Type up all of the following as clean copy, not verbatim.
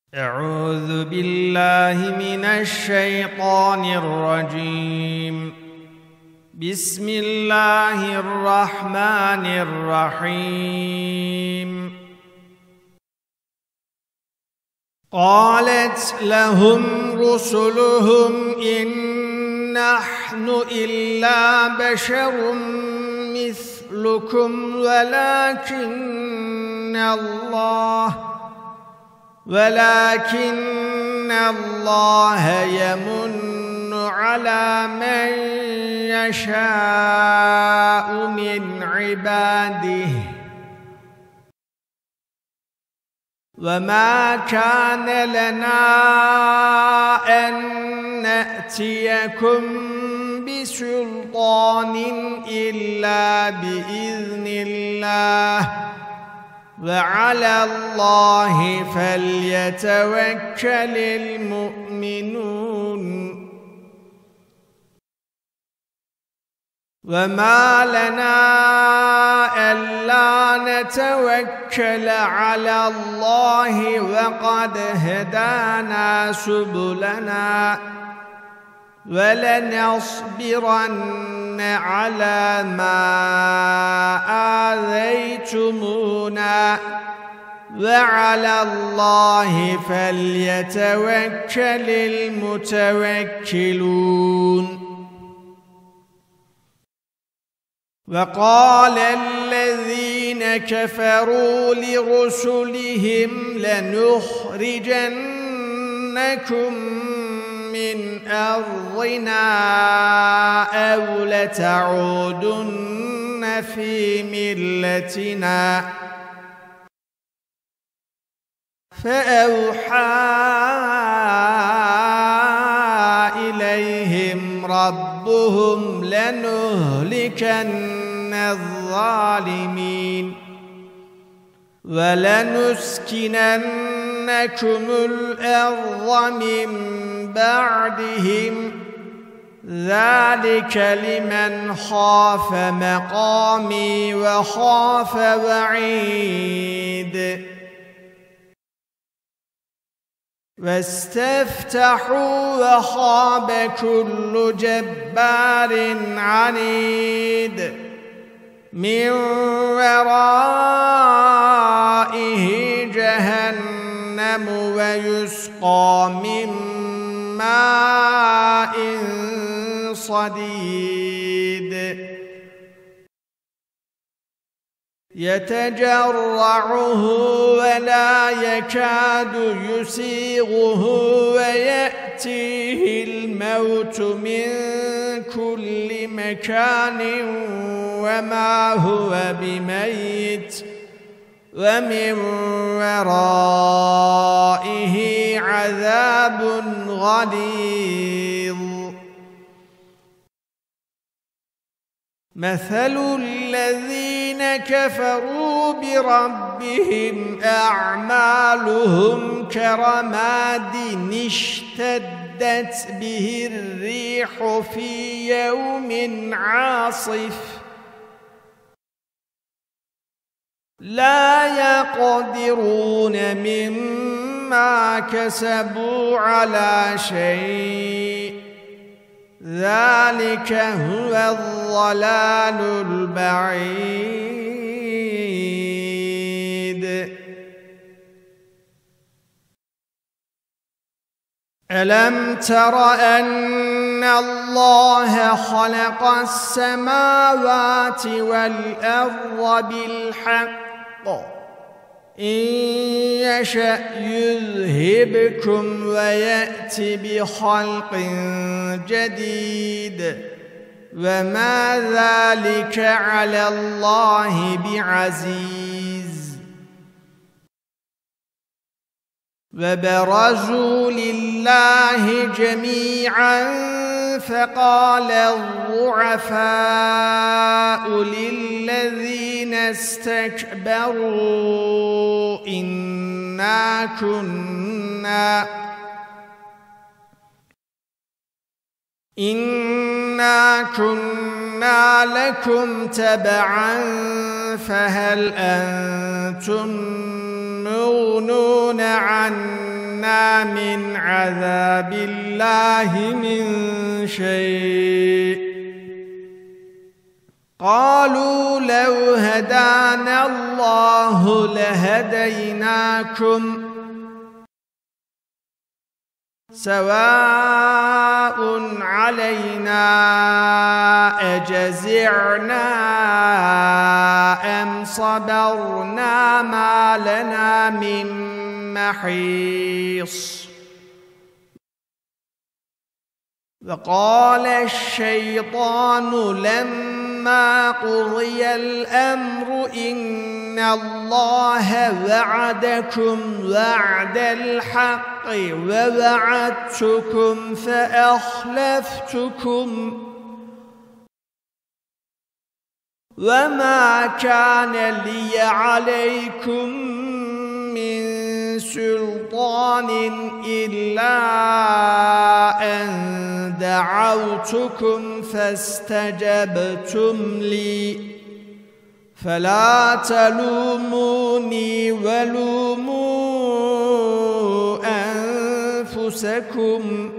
أعوذ بالله من الشيطان الرجيم. بسم الله الرحمن الرحيم. قالت لهم رسلهم إن نحن إلا بشر مثلكم ولكن الله يمن على من يشاء من عباده وما كان لنا أن نأتيكم بسلطان إلا بإذن الله وعلى الله فليتوكل المؤمنون. وما لنا ألا نتوكل على الله وقد هدانا سبلنا ولنصبرن على ما آذيتمونا وعلى الله فليتوكل المتوكلون. وقال الذين كفروا لرسلهم لنخرجنكم من أرضنا أو لتعودن في ملتنا فأوحى إليهم ربهم لنهلكن الظالمين ولنسكننكم الأرض من بعدهم ذلك لمن خاف مقامي وخاف وعيد. واستفتحوا وخاب كل جبار عنيد من ورائه جهنم ويسقى من ماء صديد يتجرعه ولا يكاد يسيغه ويأتيه الموت من كل مكان وما هو بميت ومن ورائه عذاب غليظ. مثل الذين كفروا بربهم أعمالهم كرماد اشتدت به الريح في يوم عاصف لا يقدرون مما كسبوا على شيء ذلك هو الضلال البعيد. ألم تر أن الله خلق السماوات والأرض بالحق إن يشأ يذهبكم ويأت بخلق جديد وما ذلك على الله بعزيز. وبرزوا لله جميعا فقال الضعفاء للذين استكبروا إنا كنا لكم تبعا فهل أنتم مغنون عنا لنا من عذاب الله من شيء قالوا لو هدانا الله لهديناكم سواء علينا أجزعنا أم صبرنا ما لنا من محيص وقال الشيطان لما قضي الأمر إن الله وعدكم وعد الحق ووعدتكم فأخلفتكم وما كان لي عليكم من سلطان إلا أن دعوتكم فاستجبتم لي فلا تلوموني ولوموا أنفسكم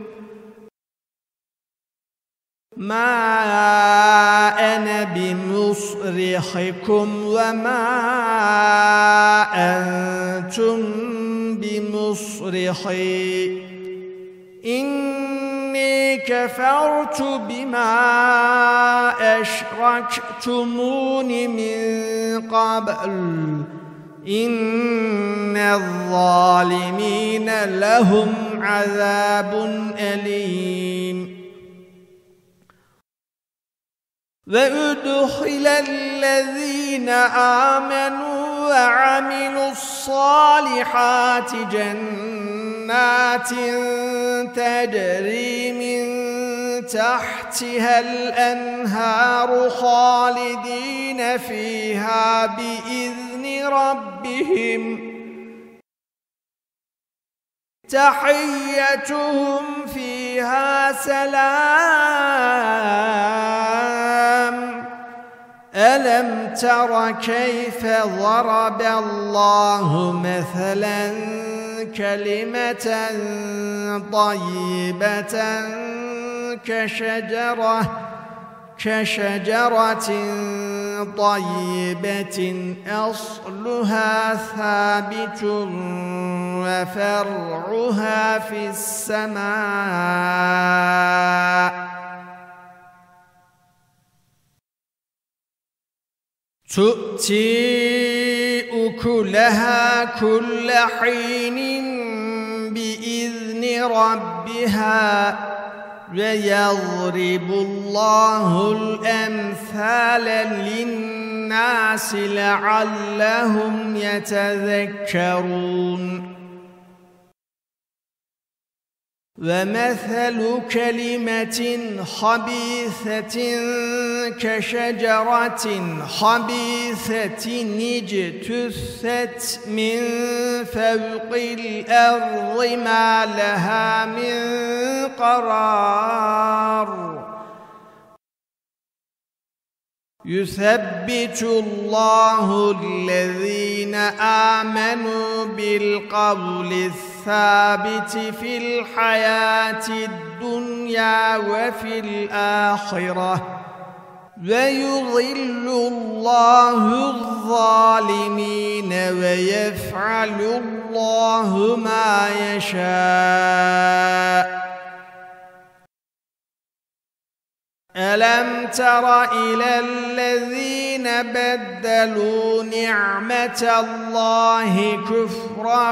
ما أنا بمصرخكم وما أنتم بمصرخي إني كفرت بما أشركتمون من قبل إن الظالمين لهم عذاب أليم وأدخل الذين آمنوا وعملوا الصالحات جنات تجري من تحتها الأنهار خالدين فيها بإذن ربهم تحيتهم فيها سلام ألم تر كيف ضرب الله مثلا كلمة طيبة كشجرة طيبة أصلها ثابت وفرعها في السماء تؤتي أكلها كل حين بإذن ربها ويضرب الله الأمثال للناس لعلهم يتذكرون ومثل كلمة خبيثة كشجرة خبيثة اجتثت من فوق الأرض ما لها من قرار يثبت الله الذين آمنوا بالقول الثابت في الحياة الدنيا وفي الآخرة ويضل الله الظالمين ويفعل الله ما يشاء ألم تر إلى الذين بدلوا نعمة الله كفرا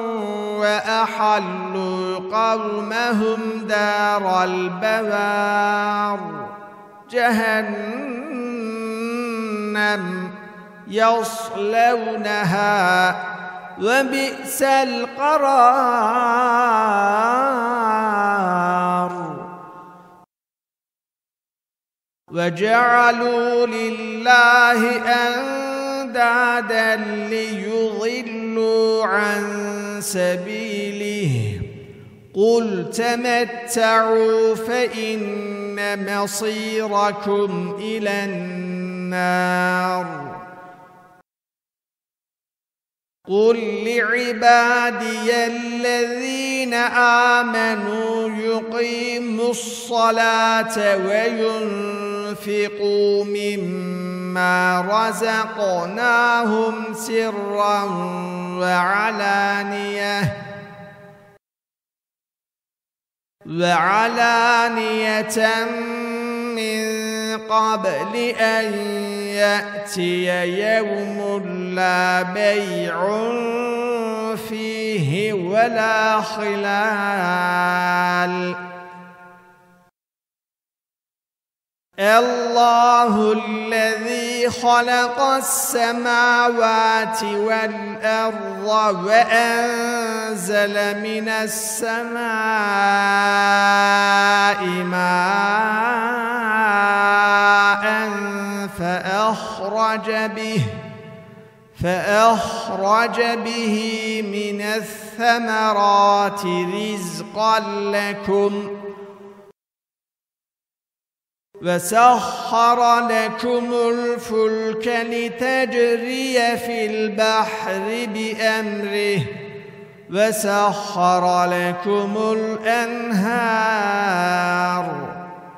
وأحلوا قومهم دار البوار جهنم يصلونها وبئس القرار وجعلوا لله أندادا ليضلوا عن سبيله قل تمتعوا فإن مصيركم إلى النار قل لعبادي الذين آمنوا يقيموا الصلاة وينفقوا مما رزقناهم سرا وعلانية من قبل أن يأتي يوم لا بيع فيه ولا خلال الله الذي خلق السماوات والأرض وأنزل من السماء ماء فأخرج به من الثمرات رزقا لكم وسخر لكم الفلك لتجري في البحر بأمره وسخر لكم الأنهار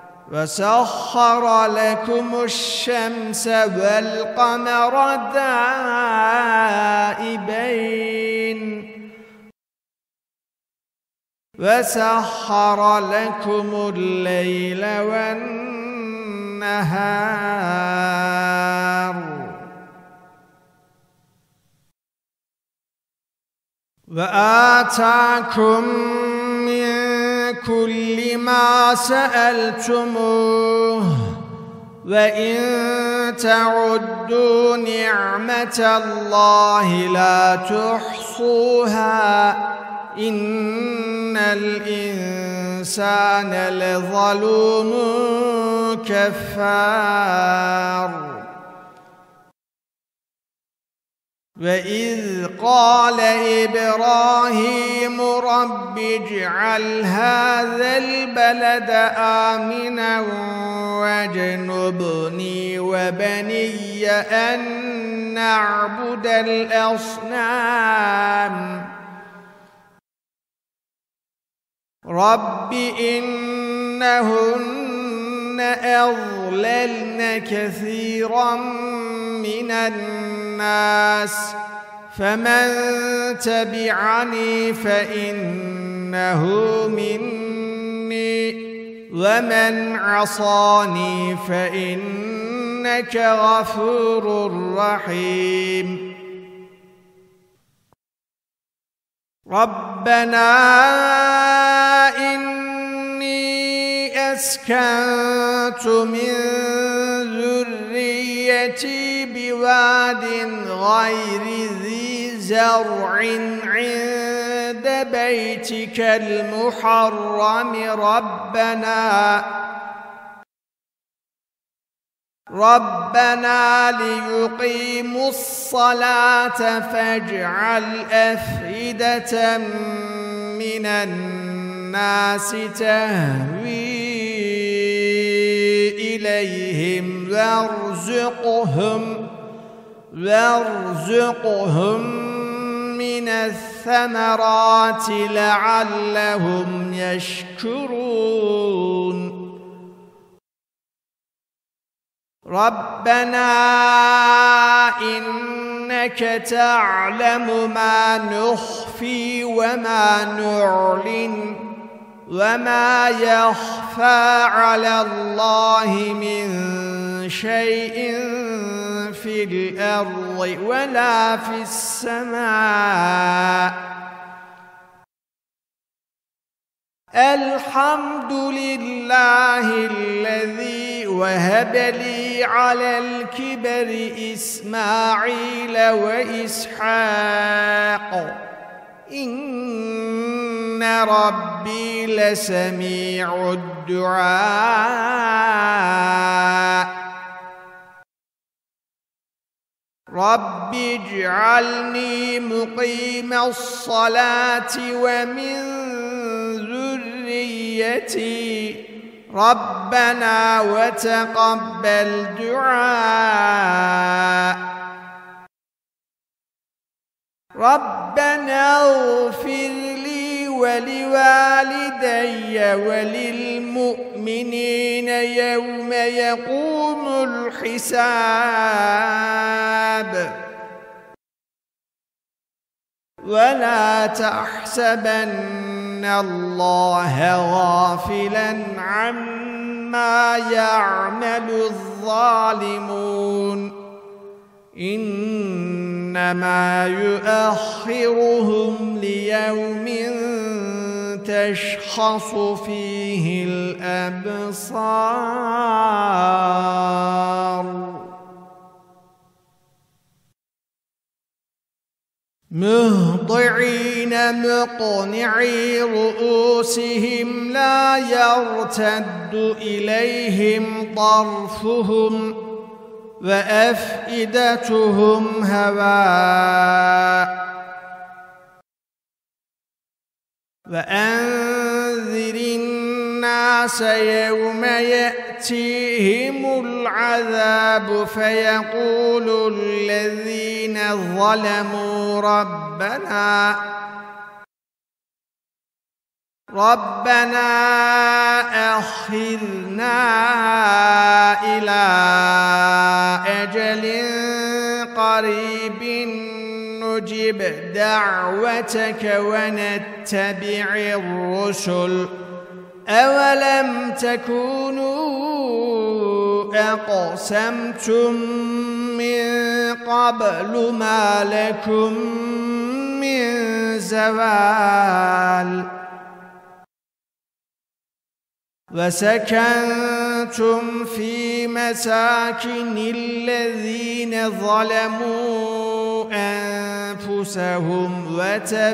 وسخر لكم الشمس والقمر دائبين وسخر لكم الليل والنهار وآتاكم من كل ما سألتموه وإن تعدوا نعمة الله لا تحصوها إن الإنسان لظلوم كفار وإذ قال إبراهيم رب اجعل هذا البلد آمنا واجنبني وبني أن نعبد الأصنام رب إنهن أضللن كثيرا من الناس فمن تبعني فإنه مني ومن عصاني فإنك غفور رحيم ربنا إني أسكنت من ذريتي بواد غير ذي زرع عند بيتك المحرم ربنا ليقيموا الصلاة فاجعل أفئدة من الناس تهوي إليهم وارزقهم من الثمرات لعلهم يشكرون ربنا إنك تعلم ما نخفي وما نعلن وما يخفى على الله من شيء في الأرض ولا في السماء الحمد لله الذي وهب لي على الكبر إسماعيل وإسحاق إن ربي لسميع الدعاء رب اجعلني مقيم الصلاة ومن ذريتي ربنا وتقبل دعاء ربنا اغفر لي ولوالدي وللمؤمنين يوم يقوم الحساب ولا تحسبن الله غافلا عما يعمل الظالمون إنما يؤخرهم ليوم تشخص فيه الأبصار مهطعين مقنعي رؤوسهم لا يرتد إليهم طرفهم وأفئدتهم هواء وأنذر الناس يوم يأتيهم العذاب فيقول الذين ظلموا ربنا أخرنا إلى أجل قريب نجب دعوتك ونتبع الرسل أولم تكونوا أقسمتم من قبل ما لكم من زوال وسكنتم في مساكن الذين ظلموا أنفسهم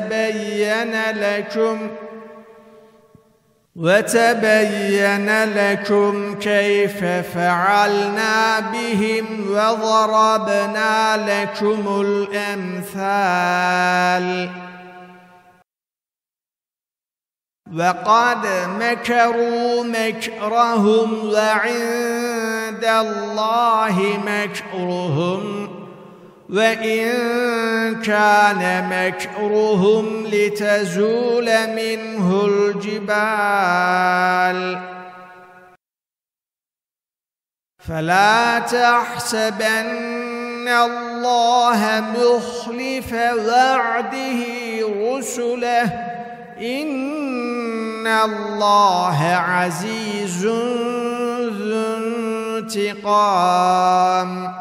وتبين لكم كيف فعلنا بهم وضربنا لكم الأمثال وقد مكروا مكرهم وعند الله مكرهم وإن كان مكرهم لتزول منه الجبال فلا تحسبن الله مخلف وعده رسله إن الله عزيز ذو انتقام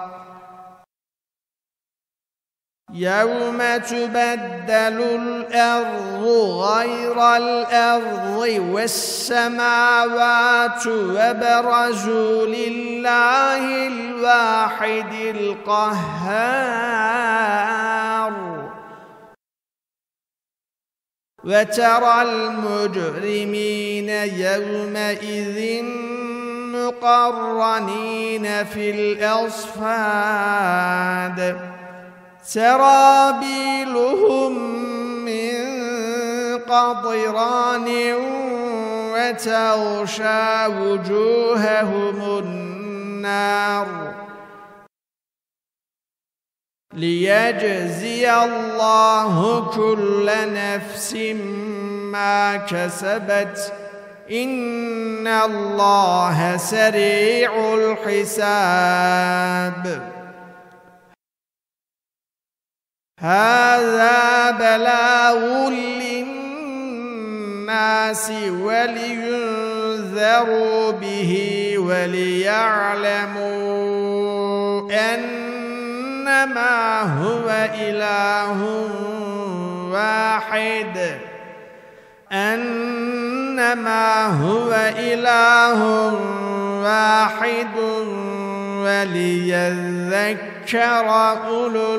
يوم تبدل الأرض غير الأرض والسماوات وبرزوا لله الواحد القهار وترى المجرمين يومئذ مقرنين في الأصفاد سرابيلهم من قطران وتغشى وجوههم النار ليجزي الله كل نفس ما كسبت إن الله سريع الحساب هذا بلاغ للناس ولينذروا به وليعلموا أنما هو إله واحد وليذكر أولو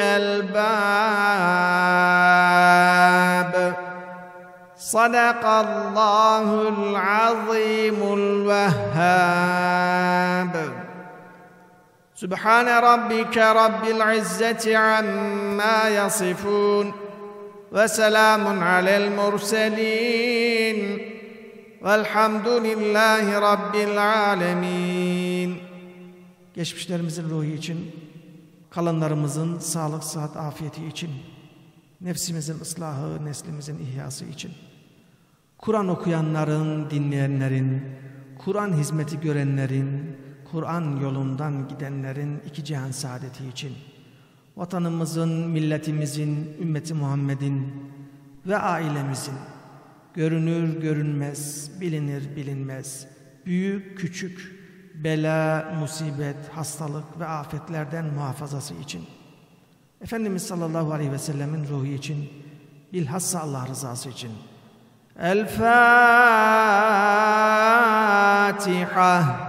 الألباب صدق الله العظيم الوهاب سبحان ربك رب العزة عما يصفون وسلام على المرسلين والحمد lillahi rabbil alemin. Geçmişlerimizin ruhu için, kalanlarımızın sağlık, sıhhat, afiyeti için nefsimizin ıslahı, neslimizin ihyası için, Kur'an okuyanların, dinleyenlerin, Kur'an hizmeti görenlerin, Kur'an yolundan gidenlerin iki cihan saadeti için, vatanımızın, milletimizin, ümmeti Muhammed'in ve ailemizin görünür görünmez, bilinir bilinmez, büyük küçük bela, musibet, hastalık ve afetlerden muhafazası için, Efendimiz sallallahu aleyhi ve sellemin ruhu için, bilhassa Allah rızası için. El Fatiha.